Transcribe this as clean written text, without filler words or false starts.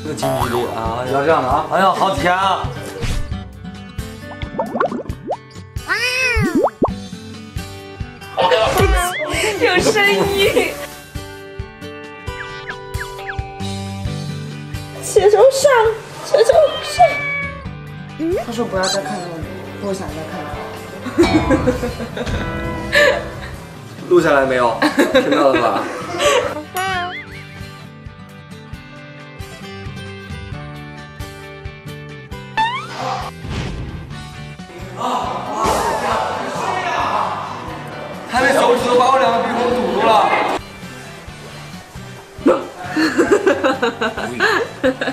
这个近距离啊，要这样的啊！哎呀，好甜啊！ 有声音。 写手上，写手上。他说不要再看了，不想再看了。 录下来没有？听到了吧？他的手指都把我两个鼻孔堵住了。